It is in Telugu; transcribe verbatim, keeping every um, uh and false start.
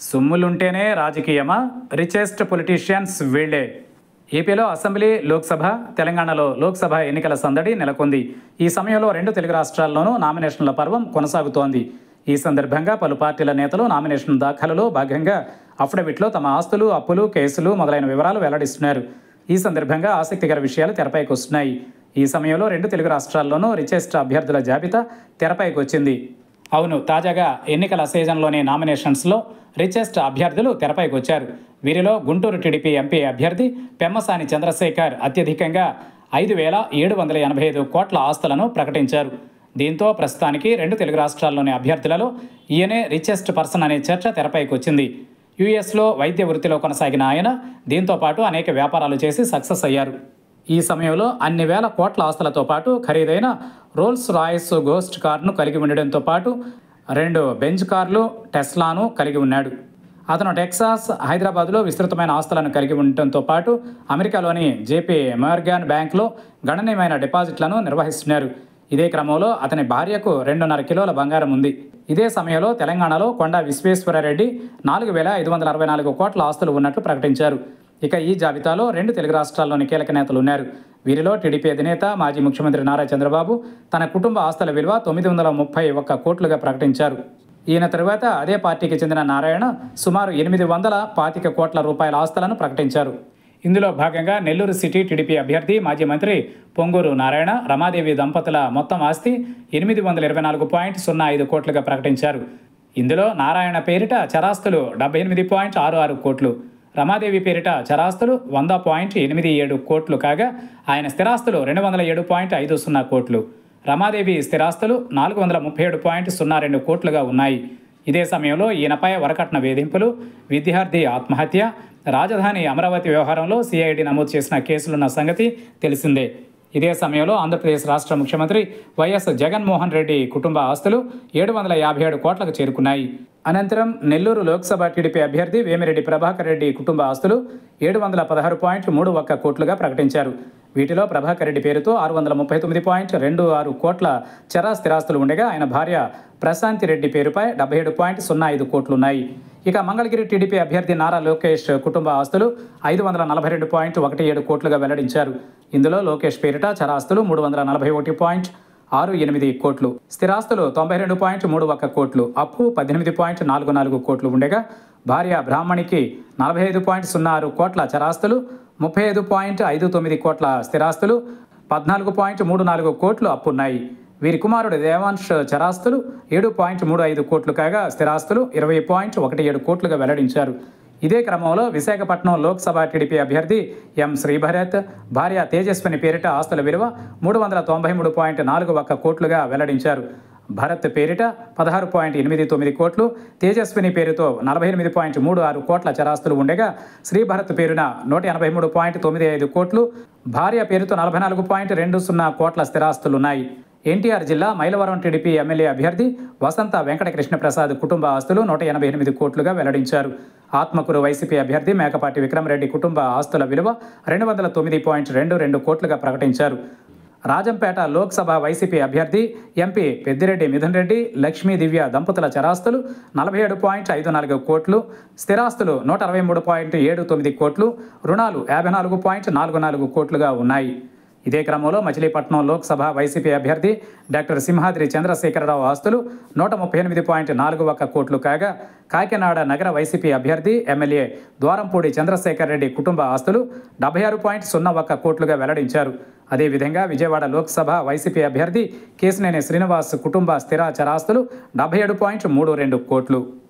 సొమ్ములుంటేనే రాజకీయమా? Richest politicians వీళ్లే. ఏపీలో అసెంబ్లీ, లోక్సభ, తెలంగాణలో లోక్సభ ఎన్నికల సందడి నెలకొంది. ఈ సమయంలో రెండు తెలుగు రాష్ట్రాల్లోనూ నామినేషన్ల పర్వం కొనసాగుతోంది. ఈ సందర్భంగా పలు పార్టీల నేతలు నామినేషన్ దాఖలులో భాగంగా అఫిడవిట్లో తమ ఆస్తులు, అప్పులు, కేసులు మొదలైన వివరాలు వెల్లడిస్తున్నారు. ఈ సందర్భంగా ఆసక్తికర విషయాలు తెరపైకి వస్తున్నాయి. ఈ సమయంలో రెండు తెలుగు రాష్ట్రాల్లోనూ రిచెస్ట్ అభ్యర్థుల జాబితా తెరపైకి వచ్చింది. అవును, తాజాగా ఎన్నికల సీజన్లోని నామినేషన్స్లో రిచెస్ట్ అభ్యర్థులు తెరపైకి వచ్చారు. వీరిలో గుంటూరు టీడీపీ ఎంపీ అభ్యర్థి పెమ్మసాని చంద్రశేఖర్ అత్యధికంగా ఐదు వేల ఏడు వందల ఎనభై ఐదు కోట్ల ఆస్తులను ప్రకటించారు. దీంతో ప్రస్తుతానికి రెండు తెలుగు రాష్ట్రాల్లోని అభ్యర్థులలో ఈయనే రిచెస్ట్ పర్సన్ అనే చర్చ తెరపైకి వచ్చింది. యూఎస్లో వైద్య వృత్తిలో కొనసాగిన ఆయన దీంతో పాటు అనేక వ్యాపారాలు చేసి సక్సెస్ అయ్యారు. ఈ సమయంలో అన్ని వేల కోట్ల ఆస్తులతో పాటు ఖరీదైన రోల్స్ రాయ్స్ గోస్ట్ కార్ను కలిగి ఉండడంతో పాటు రెండు బెంజ్ కార్లు, టెస్లాను కలిగి ఉన్నాడు. అతను టెక్సాస్, హైదరాబాద్లో విస్తృతమైన ఆస్తులను కలిగి ఉండటంతో పాటు అమెరికాలోని జేపీ మోర్గాన్ బ్యాంకులో గణనీయమైన డిపాజిట్లను నిర్వహిస్తున్నారు. ఇదే క్రమంలో అతని భార్యకు రెండున్నర కిలోల బంగారం ఉంది. ఇదే సమయంలో తెలంగాణలో కొండా విశ్వేశ్వరరెడ్డి నాలుగు వేల ఐదు వందల అరవై నాలుగు కోట్ల ఆస్తులు ఉన్నట్లు ప్రకటించారు. ఇక ఈ జాబితాలో రెండు తెలుగు రాష్ట్రాల్లోని కీలక నేతలు ఉన్నారు. వీరిలో టీడీపీ అధినేత, మాజీ ముఖ్యమంత్రి నారా చంద్రబాబు తన కుటుంబ ఆస్తుల విలువ తొమ్మిది వందల ముప్పై ఒక్క కోట్లుగా ప్రకటించారు. ఈయన తరువాత అదే పార్టీకి చెందిన నారాయణ సుమారు ఎనిమిది వందల పాతిక కోట్ల రూపాయల ఆస్తులను ప్రకటించారు. ఇందులో భాగంగా నెల్లూరు సిటీ టీడీపీ అభ్యర్థి, మాజీ మంత్రి పొంగూరు నారాయణ, రమాదేవి దంపతుల మొత్తం ఆస్తి ఎనిమిది వందల ఇరవై నాలుగు పాయింట్ సున్నా ఐదు కోట్లుగా ప్రకటించారు. ఇందులో నారాయణ పేరిట చరాస్తులు డెబ్బై ఎనిమిది పాయింట్ ఆరు ఆరు కోట్లు, రమాదేవి పేరిట చరాస్తులు వంద పాయింట్ ఎనిమిది ఏడు కోట్లు కాగా ఆయన స్థిరాస్తులు రెండు వందల ఏడు పాయింట్ ఐదు సున్నా కోట్లు. రమాదేవి స్థిరాస్తులు నాలుగు వందల ముప్పై ఏడు పాయింట్ సున్నా రెండు కోట్లుగా ఉన్నాయి. ఇదే సమయంలో ఈయనపై వరకట్న వేధింపులు, విద్యార్థి ఆత్మహత్య, రాజధాని అమరావతి వ్యవహారంలో సిఐడి నమోదు చేసిన కేసులున్న సంగతి తెలిసిందే. ఇదే సమయంలో ఆంధ్రప్రదేశ్ రాష్ట్ర ముఖ్యమంత్రి వైఎస్ జగన్మోహన్ రెడ్డి కుటుంబ ఆస్తులు ఏడు వందల యాభై ఏడు కోట్లకు చేరుకున్నాయి. అనంతరం నెల్లూరు లోక్సభ టీడీపీ అభ్యర్థి వేమిరెడ్డి ప్రభాకర్ రెడ్డి కుటుంబ ఆస్తులు ఏడు వందల పదహారు పాయింట్ మూడు ఒక్క కోట్లుగా ప్రకటించారు. వీటిలో ప్రభాకర్ రెడ్డి పేరుతో ఆరు వందల ముప్పై తొమ్మిది పాయింట్ రెండు ఆరు కోట్ల చరా స్థిరాస్తులు ఉండగా ఆయన భార్య ప్రశాంతి రెడ్డి పేరుపై డెబ్బై ఏడు పాయింట్ సున్నా ఐదు కోట్లున్నాయి. ఇక మంగళగిరి టీడీపీ అభ్యర్థి నారా లోకేష్ కుటుంబ ఆస్తులు ఐదు వందల నలభై రెండు పాయింట్ ఒకటి ఏడు కోట్లుగా వెల్లడించారు. ఇందులో లోకేష్ పేరిట చరాస్తులు మూడు వందల నలభై ఒకటి పాయింట్ ఆరు ఎనిమిది కోట్లు, స్థిరాస్తులు తొంభై రెండు పాయింట్ మూడు ఒక్క కోట్లు, అప్పు పద్దెనిమిది పాయింట్ నాలుగు నాలుగు కోట్లు ఉండగా భార్య బ్రాహ్మణికి నలభై ఐదు పాయింట్ సున్నా ఆరు కోట్ల చరాస్తులు, ముప్పై ఐదు పాయింట్ ఐదు తొమ్మిది కోట్ల స్థిరాస్తులు, పద్నాలుగు పాయింట్ మూడు నాలుగు కోట్లు అప్పున్నాయి. వీరి కుమారుడు దేవాంశ్ చరాస్తులు ఏడు పాయింట్ మూడు ఐదు కోట్లు కాగా స్థిరాస్తులు ఇరవై పాయింట్ ఒకటి ఏడు కోట్లుగా వెల్లడించారు. ఇదే క్రమంలో విశాఖపట్నం లోక్సభ టీడీపీ అభ్యర్థి ఎం శ్రీభరత్ భార్య తేజస్విని పేరిట ఆస్తుల విలువ మూడు వందల తొంభై మూడు పాయింట్ నాలుగు ఒక్క కోట్లుగా వెల్లడించారు. భరత్ పేరిట పదహారు పాయింట్ ఎనిమిది తొమ్మిది కోట్లు, తేజస్విని పేరుతో నలభై ఎనిమిది పాయింట్ మూడు ఆరు కోట్ల చరాస్తులు ఉండగా శ్రీభరత్ పేరున నూట ఎనభై మూడు పాయింట్ తొమ్మిది ఐదు కోట్లు, భార్య పేరుతో నలభై నాలుగు పాయింట్ రెండు సున్నా కోట్ల స్థిరాస్తులున్నాయి. ఎన్టీఆర్ జిల్లా మైలవరం టీడీపీ ఎమ్మెల్యే అభ్యర్థి వసంత వెంకటకృష్ణ ప్రసాద్ కుటుంబ ఆస్తులు నూట ఎనభై ఎనిమిది కోట్లుగా వెల్లడించారు. ఆత్మకూరు వైసీపీ అభ్యర్థి మేకపాటి విక్రమరెడ్డి కుటుంబ ఆస్తుల విలువ రెండు వందల తొమ్మిది పాయింట్ రెండు రెండు కోట్లుగా ప్రకటించారు. రాజంపేట లోక్సభ వైసీపీ అభ్యర్థి ఎంపీ పెద్దిరెడ్డి మిథున్ రెడ్డి, లక్ష్మీ దివ్య దంపతుల చరాస్తులు నలభై ఏడు పాయింట్ ఐదు నాలుగు కోట్లు, స్థిరాస్తులు నూట అరవై మూడు పాయింట్ ఏడు తొమ్మిది కోట్లు, రుణాలు యాభై నాలుగు పాయింట్ నాలుగు నాలుగు కోట్లుగా ఉన్నాయి. ఇదే క్రమంలో మచిలీపట్నం లోక్సభ వైసీపీ అభ్యర్థి డాక్టర్ సింహాద్రి చంద్రశేఖరరావు ఆస్తులు నూట ముప్పై ఎనిమిది పాయింట్ నాలుగు ఒక్క కోట్లు కాగా కాకినాడ నగర వైసీపీ అభ్యర్థి ఎమ్మెల్యే ద్వారంపూడి చంద్రశేఖర్ రెడ్డి కుటుంబ ఆస్తులు డెబ్బై ఆరు పాయింట్ సున్నా ఒక్క కోట్లుగా వెల్లడించారు. అదేవిధంగా విజయవాడ లోక్సభ వైసీపీ అభ్యర్థి కేశినేని శ్రీనివాస్ కుటుంబ స్థిర చరాస్తులు డెబ్బై ఏడు పాయింట్ మూడు రెండు కోట్లు.